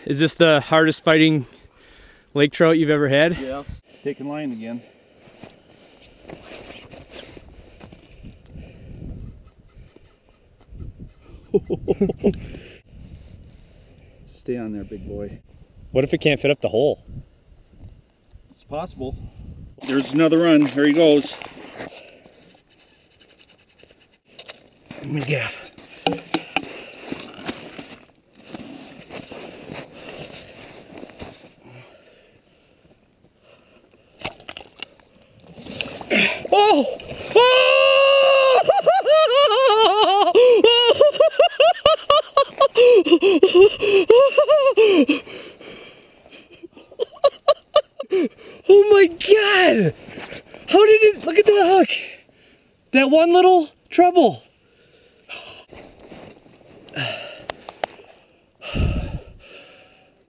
Is this the hardest fighting lake trout you've ever had? Yes. Taking line again. Stay on there, big boy. What if it can't fit up the hole? It's possible. There's another run. There he goes. Oh my God. Oh! Oh my God! How did it, look at the hook! That one little treble.